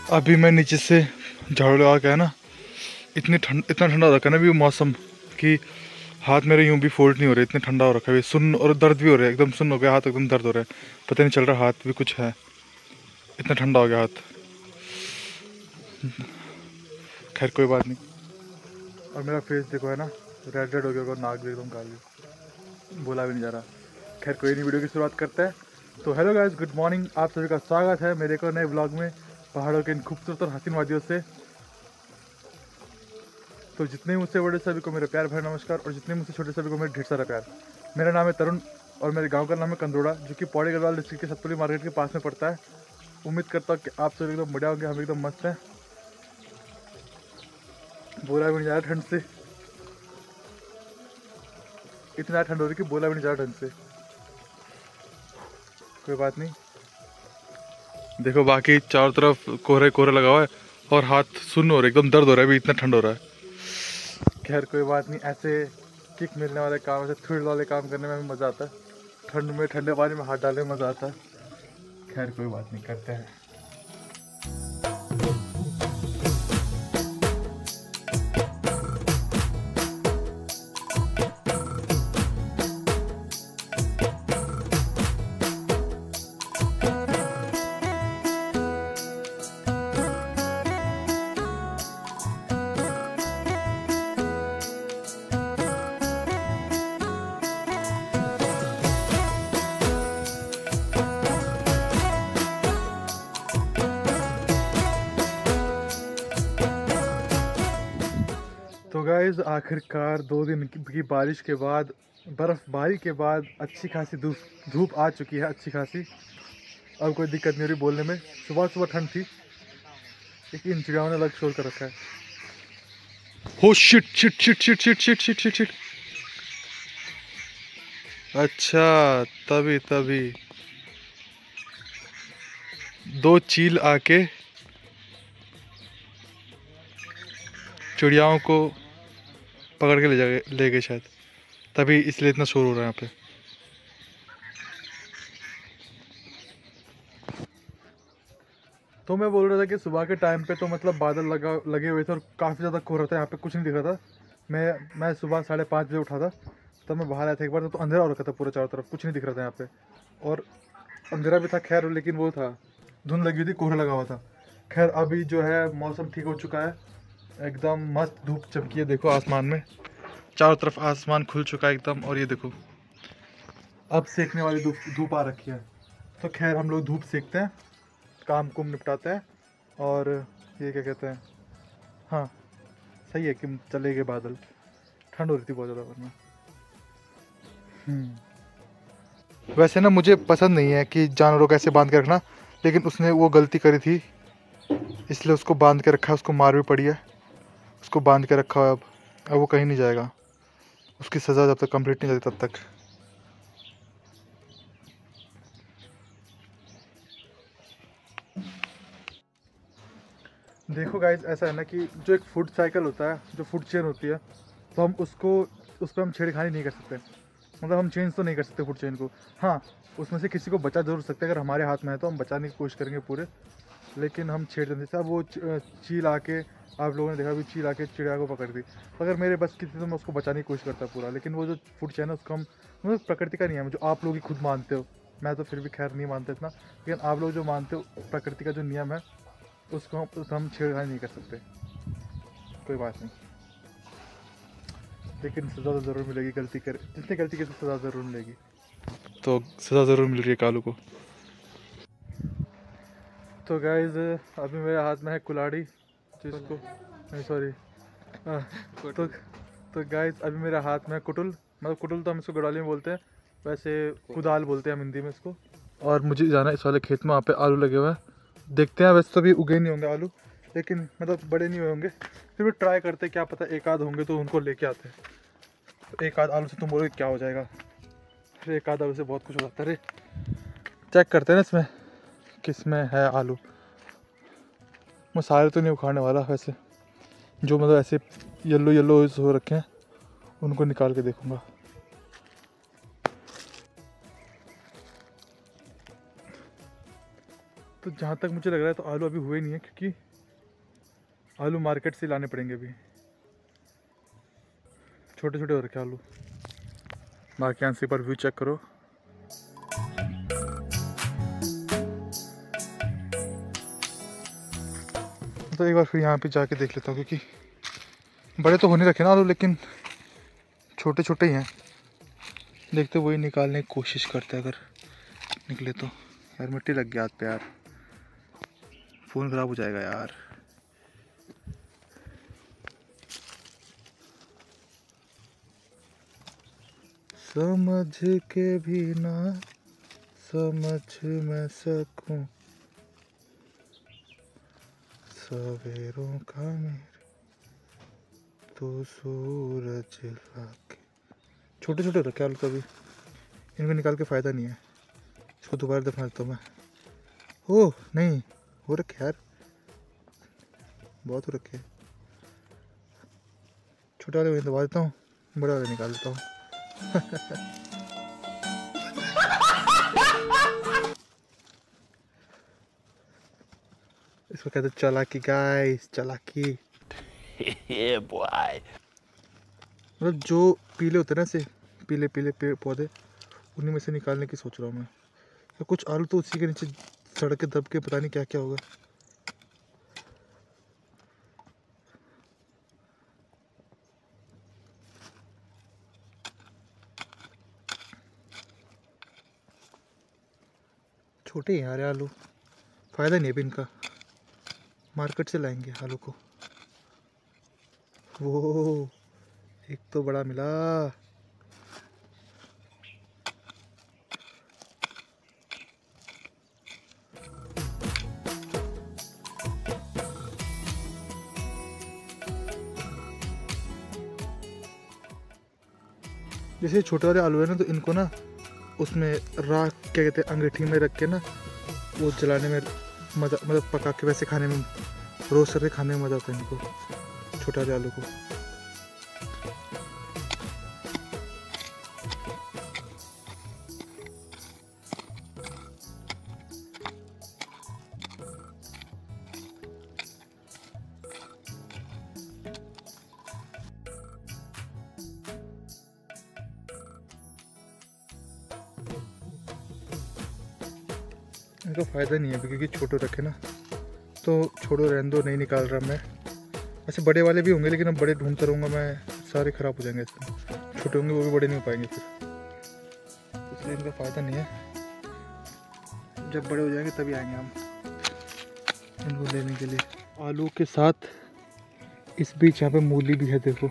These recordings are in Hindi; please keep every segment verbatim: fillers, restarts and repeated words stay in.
अभी मैं नीचे से झाड़ू लगा के है ना, इतनी ठंड इतना ठंडा हो रखा है ना भी मौसम कि हाथ मेरे यूं भी फोल्ड नहीं हो रहे, इतने ठंडा हो रखा है, सुन्न और दर्द भी हो रहा है, एकदम सुन्न हो गया हाथ, एकदम दर्द हो रहा है, पता नहीं चल रहा हाथ भी कुछ है, इतना ठंडा हो गया हाथ। खैर कोई बात नहीं। और मेरा फेस देखो है ना, रेड रेड हो गया और नाक भी एकदम काली, बोला भी नहीं जा रहा। खैर कोई नहीं, वीडियो की शुरुआत करते हैं। तो हेलो गाइस, गुड मॉर्निंग, आप सभी का स्वागत है मेरे को नए ब्लॉग में पहाड़ों के इन खूबसूरत और हसीन वादियों से। तो जितने मुझसे बड़े सभी को मेरे प्यार भरा नमस्कार, और जितने मुझसे छोटे सभी को मेरे ढेर सारा प्यार। मेरा नाम है तरुण और मेरे गांव का नाम है कंदरोड़ा, जो कि पौड़ी गढ़वाल डिस्ट्रिक्ट के सतपुली मार्केट के पास में पड़ता है। उम्मीद करता हूँ कि आप सभी एकदम बढ़िया होंगे, हम एकदम मस्त हैं। बोला भी नहीं जा रहा ठंड से, इतना ठंड हो रही कि बोला भी नहीं जा रहा ठंड से। कोई बात नहीं, देखो बाकी चारों तरफ कोहरे कोहरे लगा हुआ है और हाथ सुन्न हो रहे, एकदम दर्द हो रहा है अभी, इतना ठंड हो रहा है। खैर कोई बात नहीं, ऐसे किक मिलने वाले काम, ऐसे थ्रिल वाले काम करने में भी मज़ा आता है। ठंड में ठंडे पानी में हाथ डालने में मज़ा आता है। खैर कोई बात नहीं, करते हैं। तो गाइज आखिरकार दो दिन की बारिश के बाद, बर्फ़बारी के बाद अच्छी खासी धूप धूप आ चुकी है, अच्छी खासी। अब कोई दिक्कत नहीं हो रही बोलने में। सुबह सुबह ठंड थी, लेकिन चिड़ियाओं ने अलग शोर कर रखा है। हो shit shit shit shit shit shit shit shit shit. अच्छा तभी तभी दो चील आके चिड़ियाओं को पकड़ के ले जा ले गए शायद, तभी इसलिए इतना शोर हो रहा है यहाँ पे। तो मैं बोल रहा था कि सुबह के टाइम पे तो मतलब बादल लगा लगे हुए थे और काफ़ी ज़्यादा कोहरा था, यहाँ पे कुछ नहीं दिख रहा था। मैं मैं सुबह साढ़े पाँच बजे उठा था, तब मैं बाहर आया था एक बार, तो अंधेरा हो रखा था पूरा चारों तरफ, कुछ नहीं दिख रहा था यहाँ पे। और अंधेरा भी था खैर, लेकिन वो था धुंध लगी हुई थी, कोहरा लगा हुआ था। खैर अभी जो है मौसम ठीक हो चुका है, एकदम मस्त धूप चमकी है, देखो आसमान में, चारों तरफ आसमान खुल चुका है एकदम। और ये देखो अब सेकने वाली धूप धूप आ रखी है। तो खैर हम लोग धूप सेकते हैं, काम कुम निपटाते हैं, और ये क्या कहते हैं, हाँ सही है कि चले गए बादल। ठंड हो रही थी बहुत ज़्यादा वरना। वैसे ना मुझे पसंद नहीं है कि जानवरों को ऐसे बांध के रखना, लेकिन उसने वो गलती करी थी इसलिए उसको बांध के रखा है, उसको मार भी पड़ी है, उसको बांध के रखा है। अब अब वो कहीं नहीं जाएगा, उसकी सज़ा जब तक कंप्लीट नहीं जाती तब तक। देखो गाइस, ऐसा है ना कि जो एक फूड साइकिल होता है, जो फूड चेन होती है, तो हम उसको उस पर हम छेड़खानी नहीं कर सकते, मतलब हम चेंज तो नहीं कर सकते फूड चेन को। हाँ, उसमें से किसी को बचा जरूर सकते हैं, अगर हमारे हाथ में है तो हम बचाने की कोशिश करेंगे पूरे, लेकिन हम छेड़ देते हैं। अब वो चील आके, आप लोगों ने देखा भी, चील आके चिड़िया को पकड़ दी। अगर मेरे बस की थी तो मैं उसको बचाने की कोशिश करता पूरा, लेकिन वो जो फूड चेन है उसको हम, मतलब प्रकृति का नियम है, जो आप लोग ही खुद मानते हो, मैं तो फिर भी खैर नहीं मानता इतना, लेकिन आप लोग जो मानते हो प्रकृति का जो नियम है, उसको हम उसको हम छेड़खानी नहीं कर सकते। कोई बात नहीं, लेकिन सज़ा तो ज़रूर मिलेगी, गलती कर जितनी गलती की सज़ा ज़रूर मिलेगी। तो सज़ा ज़रूर मिल रही है कालू को। तो गाइज अभी मेरे हाथ में है कुल्हाड़ी, जिसको नहीं सॉरी तो तो गाइज अभी मेरे हाथ में है कुटुल, मतलब कुटुल तो हम इसको गढ़वाली में बोलते हैं, वैसे कुदाल बोलते हैं हम हिंदी में इसको। और मुझे जाना है इस वाले खेत में, वहाँ पे आलू लगे हुए हैं, देखते हैं। वैसे तो भी उगे नहीं होंगे आलू, लेकिन मतलब बड़े नहीं हुए होंगे, फिर भी ट्राई करते, क्या पता एक आध होंगे तो उनको लेके आते हैं। तो एक आध आलू से तुम बोलोगे क्या हो जाएगा, फिर एक आध आलू से बहुत कुछ हो जाता है। अरे चेक करते हैं ना इसमें किस में है आलू। मैं सारे तो नहीं उखाड़ने वाला, वैसे जो मतलब ऐसे येलो येलो हो रखे हैं उनको निकाल के देखूँगा। तो जहाँ तक मुझे लग रहा है तो आलू अभी हुए नहीं है, क्योंकि आलू मार्केट से लाने पड़ेंगे अभी। छोटे छोटे हो रखे आलू। बाकी यहाँ से पर व्यू चेक करो। तो एक बार फिर यहाँ पे जाके देख लेता हूँ, क्योंकि बड़े तो होने रखे ना आलू, लेकिन छोटे छोटे ही हैं। देखते वही निकालने की कोशिश करते हैं, अगर निकले तो। यार मिट्टी लग गया हाथ पे यार, फ़ोन ख़राब हो जाएगा यार। समझ के भी ना समझ मैं सकूं, सवेरों का मेरे तो सूरज लाके। छोटे छोटे रखे आलू कभी, इनको निकाल के फ़ायदा नहीं है। इसको दोबारा दफना देता हूँ मैं। ओह नहीं, हो रखे यार, बहुत हो रखे। छोटे वाले दबा देता हूँ, बड़े वाले निकाल देता हूँ। इसको कहते चालाकी गाइस, चालाकी। मतलब जो पीले होते हैं ना, से पीले पीले पेड़ पौधे, उन्हीं में से निकालने की सोच रहा हूँ मैं। तो कुछ आलू तो उसी के नीचे सड़क के दब के पता नहीं क्या क्या होगा। छोटे हैं यार आलू, फ़ायदा नहीं है अभी इनका। मार्केट से लाएंगे आलू को। वो एक तो बड़ा मिला। जैसे छोटे वाले आलू है ना, तो इनको ना उसमें राख क्या कहते हैं, अंगीठी में रख के ना, वो जलाने में मज़ा, मतलब पका के वैसे खाने में, रोस्ट करके खाने में मज़ा आता है इनको, छोटे वाले आलू को। इनका फ़ायदा नहीं है अभी, क्योंकि छोटे रखे ना, तो छोड़ो रहने दो, नहीं निकाल रहा मैं। ऐसे बड़े वाले भी होंगे, लेकिन अब बड़े ढूंढता रहूँगा मैं, सारे ख़राब हो जाएंगे इसमें। छोटे होंगे वो भी बड़े नहीं हो पाएंगे फिर, इसलिए इनका फ़ायदा नहीं है। जब बड़े हो जाएंगे तभी आएंगे हम इनको लेने के लिए। आलू के साथ इस बीच यहाँ पे मूली भी है, देखो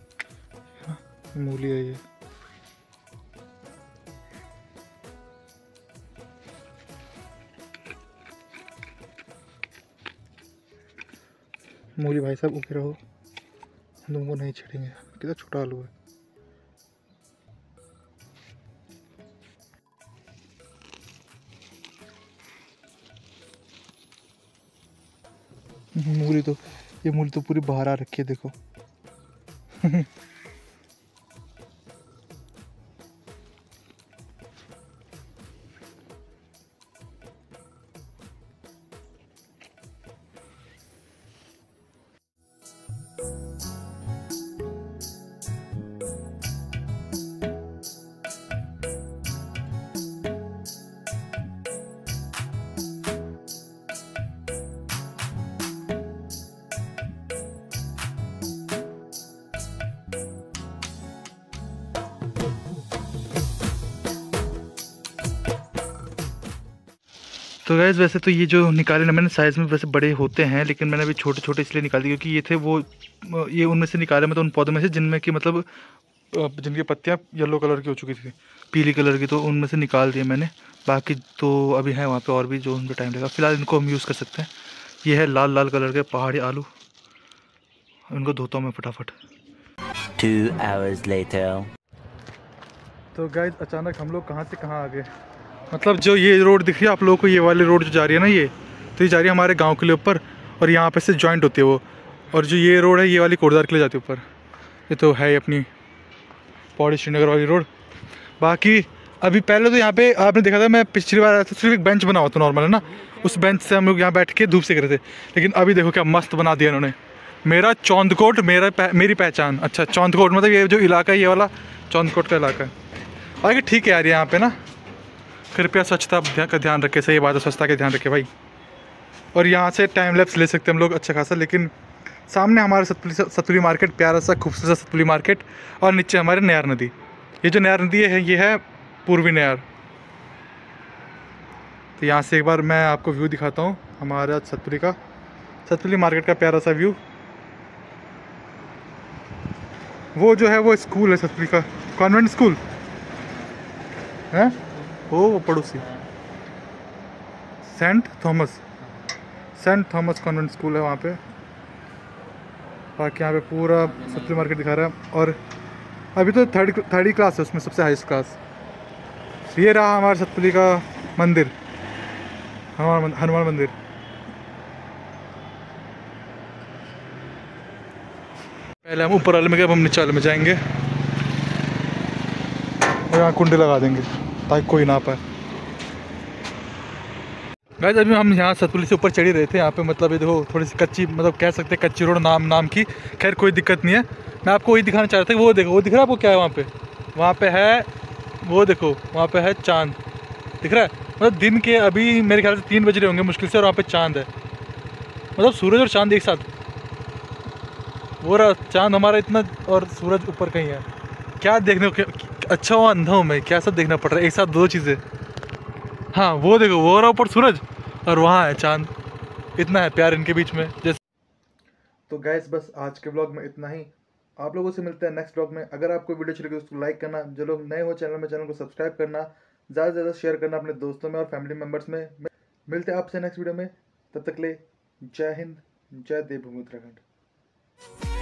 मूली है ये। मूली भाई साहब उगे रहो, तुमको नहीं छेड़ेंगे। कितना छोटा आलू है। मूली तो, ये मूली तो पूरी बाहर आ रखी है देखो। तो गैस वैसे तो ये जो निकाले ना मैंने, साइज़ में वैसे बड़े होते हैं, लेकिन मैंने अभी छोटे छोटे इसलिए निकाल दिए क्योंकि ये थे वो, ये उनमें से निकाले मैं तो उन पौधों में से जिनमें कि मतलब जिनकी पत्तियाँ येलो कलर की हो चुकी थी, पीली कलर की, तो उनमें से निकाल दिए मैंने। बाकी तो अभी हैं वहाँ पे और भी जो उनका टाइम लगेगा। फ़िलहाल इनको हम यूज़ कर सकते हैं। ये है लाल लाल कलर के पहाड़ी आलू, इनको धोता हूँ मैं फटाफट। Two hours later. तो गाइस अचानक हम लोग कहाँ से कहाँ आ गए। मतलब जो ये रोड दिख रही है आप लोगों को, ये वाली रोड जो जा रही है ना, ये तो ये जा रही है हमारे गांव के लिए ऊपर, और यहाँ पे से जॉइंट होती है वो। और जो ये रोड है ये वाली कोटद्वार के लिए जाती है ऊपर। ये तो है अपनी पौड़ी श्रीनगर वाली रोड। बाकी अभी पहले तो यहाँ पे आपने देखा था, मैं पिछली बार आया था सिर्फ एक बेंच बना हुआ था नॉर्मल है ना, उस बेंच से हम लोग यहाँ बैठ के धूप सेक रहे थे। लेकिन अभी देखो क्या मस्त बना दिया इन्होंने। मेरा चौंदकोट मेरा पह, मेरी पहचान। अच्छा चौंदकोट मतलब ये जो इलाका है, ये वाला चौंदकोट का इलाका है। आगे ठीक है यार, यहाँ पे ना कृपया स्वच्छता का ध्यान रखें। सही बात है, स्वच्छता का ध्यान रखें भाई। और यहाँ से टाइम लैप्स ले सकते हैं हम लोग अच्छा खासा। लेकिन सामने हमारा सतपुली सतपुली मार्केट, प्यारा सा खूबसूरत सतपुली मार्केट, और नीचे हमारे नयार नदी। ये जो नयार नदी है ये है पूर्वी नयार। तो यहाँ से एक बार मैं आपको व्यू दिखाता हूँ हमारा सतपुली का, सतपुली मार्केट का प्यारा सा व्यू। वो जो है वो स्कूल है सतपुली का, कॉन्वेंट स्कूल है वो, वो पड़ोसी Saint Thomas Saint Thomas convent school है वहाँ पे। बाकी यहाँ पे पूरा सतपुली मार्केट दिखा रहा है। और अभी तो थर्ड थर्ड ही क्लास है उसमें, सबसे हाईएस्ट क्लास। ये रहा हमारे सतपुली का मंदिर, हनुमान हनुमान मंदिर। पहले हम ऊपर वाले में गए, अब हम नीचे वाले में जाएंगे और यहाँ कुंडे लगा देंगे ताकि कोई ना पाए। गाइस अभी हम यहाँ सतपुली से ऊपर चढ़ ही रहे थे। यहाँ पे मतलब ये देखो थोड़ी सी कच्ची, मतलब कह सकते हैं कच्ची रोड नाम नाम की। खैर कोई दिक्कत नहीं है, मैं आपको वही दिखाना चाह रहा था। वो देखो, वो दिख रहा है आपको क्या है वहाँ पे? वहाँ पे है, वो देखो वहाँ पे है चांद, दिख रहा है? मतलब दिन के अभी मेरे ख्याल से तीन बज रहे होंगे मुश्किल से, और वहाँ पे चांद है। मतलब सूरज और चांद एक साथ, वो रहा चांद हमारा इतना और सूरज ऊपर कहीं है। क्या देखने को, अच्छा वो अंधा हूँ मैं, क्या सब देखना पड़ रहा है एक साथ दो चीज़ें। हाँ वो देखो, वो रहा ऊपर सूरज और वहाँ है चांद। इतना है प्यार इनके बीच में। जैसे तो गैस बस आज के ब्लॉग में इतना ही। आप लोगों से मिलते हैं नेक्स्ट ब्लॉग में। अगर आपको वीडियो अच्छी लगी तो उसको लाइक करना, जो लोग नए हो चैनल में चैनल को सब्सक्राइब करना, ज़्यादा से ज़्यादा शेयर करना अपने दोस्तों में और फैमिली मेम्बर्स में। मिलते हैं आपसे नेक्स्ट वीडियो में, तब तक ले जय हिंद, जय देवभूमि उत्तराखंड।